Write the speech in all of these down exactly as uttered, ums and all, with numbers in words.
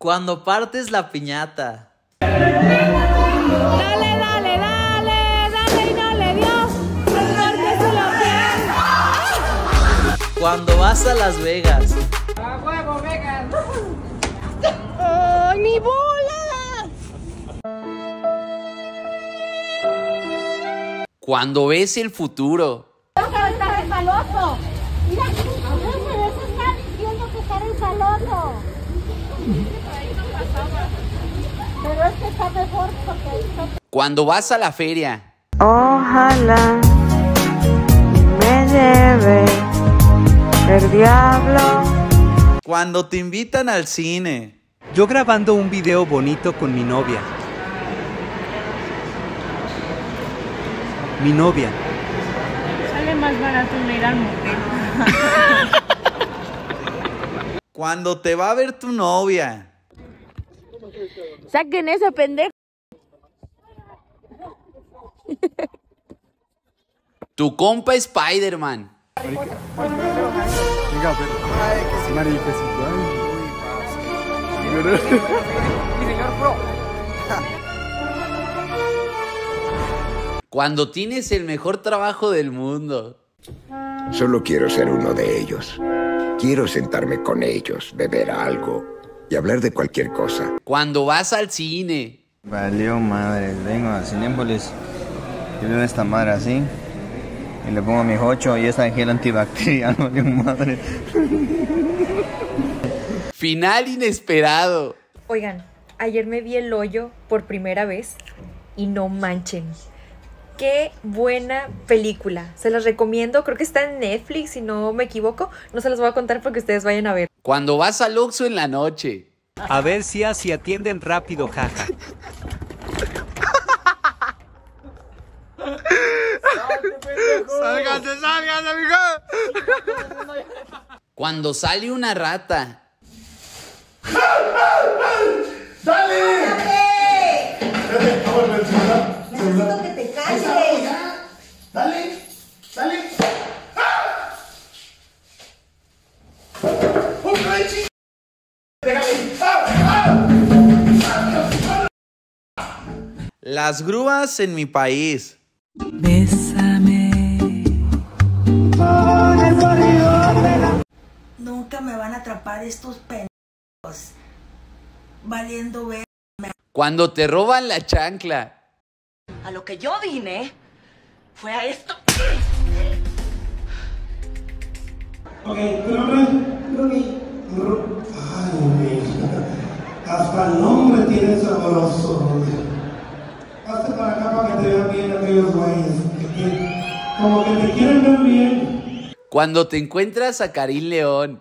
Cuando partes la piñata. Dale, dale, dale, dale y no le dio. Porque se lo quiere. Cuando vas a Las Vegas. ¡A huevo, Vegas! ¡Ay, mi bola! Cuando ves el futuro. Está resbaloso. Mira, a veces está diciendo que está resbaloso. Pero es que está mejor porque está... Cuando vas a la feria. Ojalá me lleve el diablo. Cuando te invitan al cine. Yo grabando un video bonito con mi novia. Mi novia. Sale más barato no ir al motel. Cuando te va a ver tu novia. Saquen ese pendejo. Tu compa Spider-Man. Venga, pero. Ay, que sí. Maricecito. Mi señor pro. Cuando tienes el mejor trabajo del mundo. Solo quiero ser uno de ellos. Quiero sentarme con ellos, beber algo y hablar de cualquier cosa. Cuando vas al cine. Valió madre, vengo a Cinépolis y veo esta madre así y le pongo mi jocho y esta gel antibacterial, valió madre. Final inesperado. Oigan, ayer me vi El Hoyo por primera vez y no manchen. Qué buena película. Se las recomiendo. Creo que está en Netflix, si no me equivoco. No se las voy a contar porque ustedes vayan a ver. Cuando vas al Oxxo en la noche. A ver si así atienden rápido, jaja. ¡Sálganse, sálganse, amiga! Cuando sale una rata. ¡Dale! Necesito que te calles. ¡Dale! ¡Dale! Las grúas en mi país. Bésame. Nunca me van a atrapar estos pendejos. Valiendo ver. Cuando te roban la chancla. A lo que yo vine fue a esto. Ok, tu nombre, Rumi. Ay, mira. Hasta el nombre tiene sabroso. Hazte para acá para que te vean bien aquellos güeyes. Como que te quieren ver bien. Cuando te encuentras a Karim León.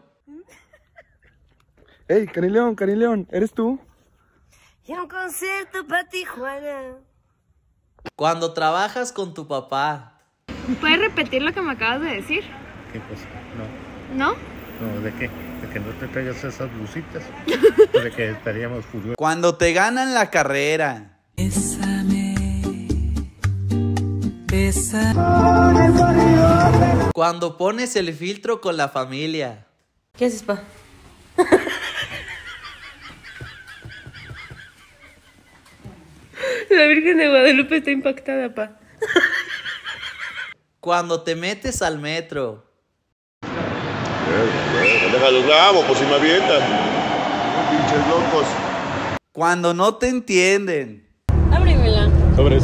Hey, Karim León, Karim León, ¿eres tú? Y un concierto para Tijuana. Cuando trabajas con tu papá. ¿Puedes repetir lo que me acabas de decir? ¿Qué cosa? No. ¿No? No, ¿de qué? De que no te traigas esas blusitas. De que estaríamos furiosos. Cuando te ganan la carrera. Bésame. Bésame. Cuando pones el filtro con la familia. ¿Qué haces, pa? La Virgen de Guadalupe está impactada, pa. Cuando te metes al metro. Déjalo, grabo, pues si me avientan. Pinches locos. Cuando no te entienden. Ábremela. Sobres.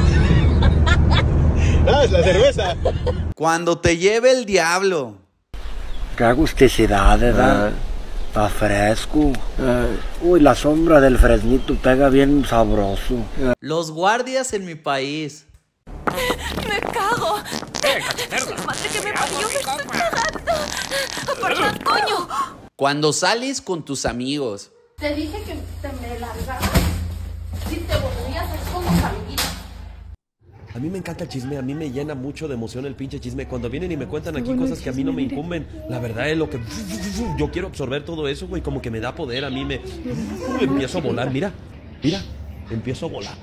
Ah, es la cerveza. Cuando te lleve el diablo. Qué agusticidad, ¿verdad? Está fresco. Uy, la sombra del fresnito pega bien sabroso. Los guardias en mi país. ¡Me cago! ¡La madre que me parió! ¡Me estoy cagando! ¡Perdón, coño! Cuando sales con tus amigos. Te dije que te me largaras si te volvías a hacer con los amiguitos. A mí me encanta el chisme, a mí me llena mucho de emoción el pinche chisme. Cuando vienen y me cuentan aquí cosas que a mí no me incumben, la verdad es lo que... Yo quiero absorber todo eso, güey, como que me da poder, a mí me... Empiezo a volar, mira, mira, empiezo a volar.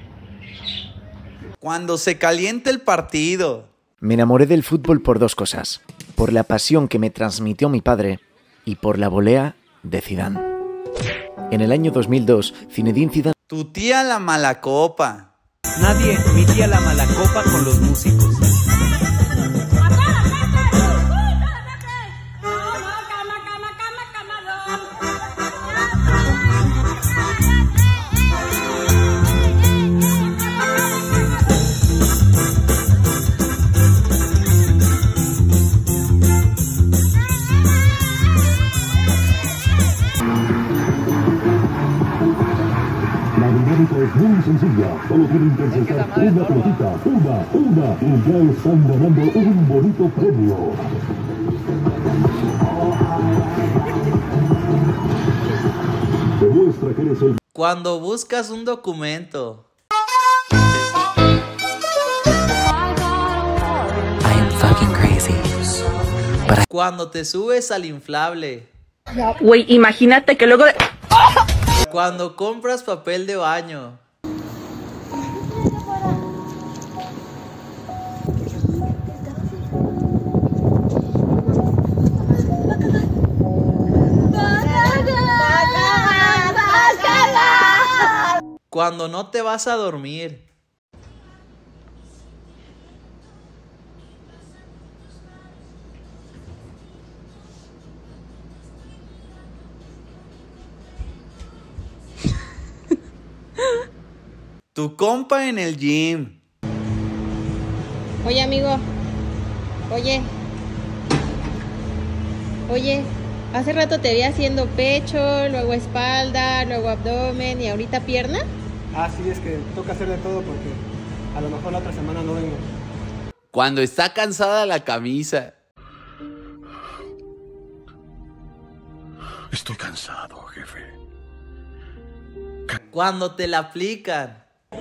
Cuando se calienta el partido. Me enamoré del fútbol por dos cosas. Por la pasión que me transmitió mi padre y por la volea de Zidane. En el año dos mil dos, Zinedine Zidane... Tu tía la malacopa. Nadie, mi tía la malacopa con los músicos. Es muy sencilla, solo tienen que acercar una pelotita, una, una, y ya están ganando un bonito premio. Demuestra que eres el... Cuando buscas un documento. I am fucking crazy. But I... Cuando te subes al inflable. Güey, imagínate que luego de... Cuando compras papel de baño. Cuando no te vas a dormir. Tu compa en el gym. Oye, amigo. Oye. Oye, hace rato te vi haciendo pecho, luego espalda, luego abdomen y ahorita pierna. Ah, sí, es que toca hacer de todo porque a lo mejor la otra semana no vengo. Cuando está cansada la camisa. Estoy cansado, jefe. Cuando te la aplican.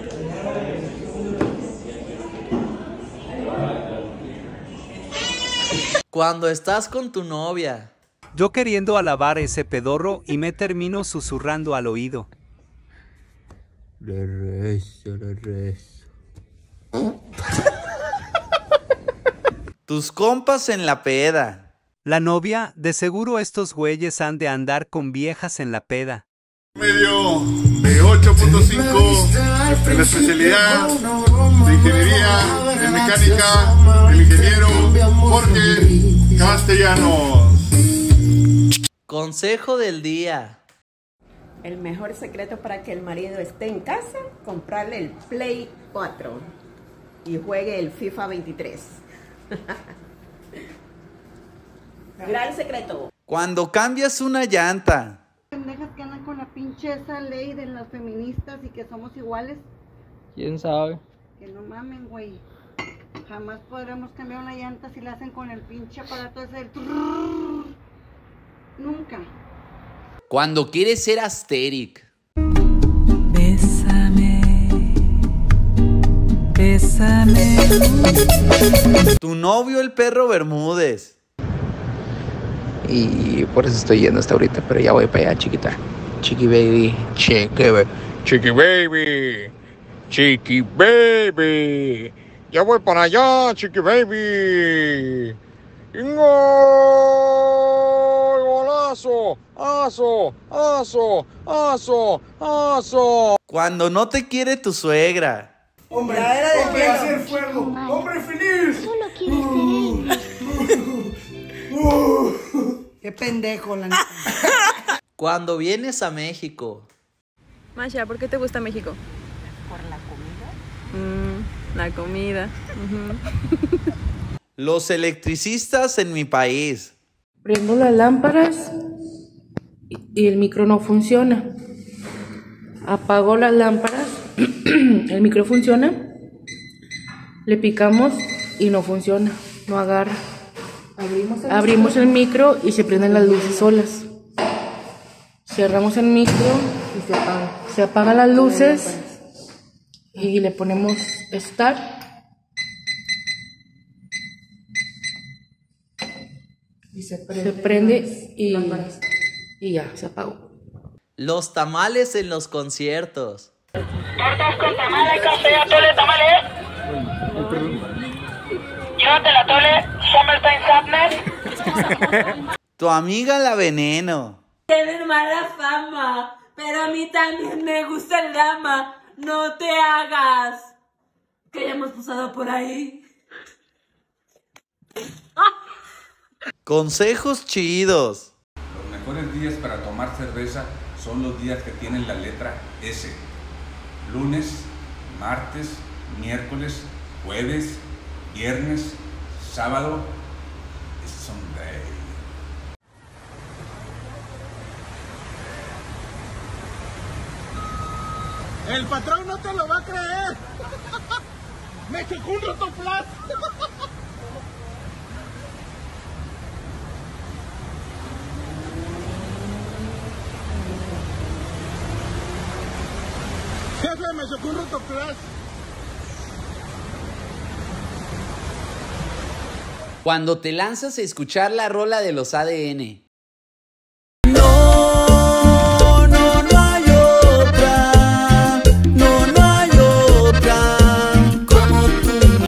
Cuando estás con tu novia. Yo queriendo alabar ese pedorro y me termino susurrando al oído. Le rezo, le rezo. Tus compas en la peda. La novia, de seguro estos güeyes han de andar con viejas en la peda. Medio de ocho punto cinco en la especialidad de ingeniería, de mecánica, del ingeniero Jorge Castellanos. Consejo del día. El mejor secreto para que el marido esté en casa, comprarle el Play cuatro y juegue el FIFA veintitrés. Gran secreto. Cuando cambias una llanta. Pendejas que andan con la pinche esa ley de las feministas y que somos iguales. ¿Quién sabe? Que no mamen, güey. Jamás podremos cambiar una llanta si la hacen con el pinche aparato ese del... trrrr. Nunca. Cuando quieres ser asteric. Bésame, bésame. Tu novio el perro Bermúdez. Y por eso estoy yendo hasta ahorita, pero ya voy para allá, chiquita. Chiqui baby, chiqui baby, chiqui baby, chiqui baby. Ya voy para allá, chiqui baby. ¡Golazo! ¡Aso! ¡Aso! ¡Aso! ¡Aso! Cuando no te quiere tu suegra. Hombre, hombre a hacer fuego. Hombre feliz. Solo quiere ser él. Qué pendejo, la neta. Cuando vienes a México. Masha, ¿por qué te gusta México? ¿Por la comida? Mm, la comida. Uh-huh. Los electricistas en mi país. Prendo las lámparas y el micro no funciona. Apago las lámparas, el micro funciona. Le picamos y no funciona, no agarra. Abrimos el, Abrimos el micro y se prenden las luces solas. Cerramos el micro y se apaga. Se apagan las luces y le ponemos start. Y se prende, se prende y, y ya, se apagó. Los tamales en los conciertos. Tortas con tamales, café, atole, tamales. Llévate la tole, Summertime Sadness. Tu amiga la veneno. tienen mala fama, pero a mí también me gusta el drama. No te hagas. Que ya hemos pasado por ahí. Consejos chidos. Los mejores días para tomar cerveza son los días que tienen la letra S. Lunes, martes, miércoles, jueves, viernes, sábado, Sunday. El patrón no te lo va a creer. Me chocó un rotoplas. Jefe, me chocó un rotoplas. Cuando te lanzas a escuchar la rola de los A D N.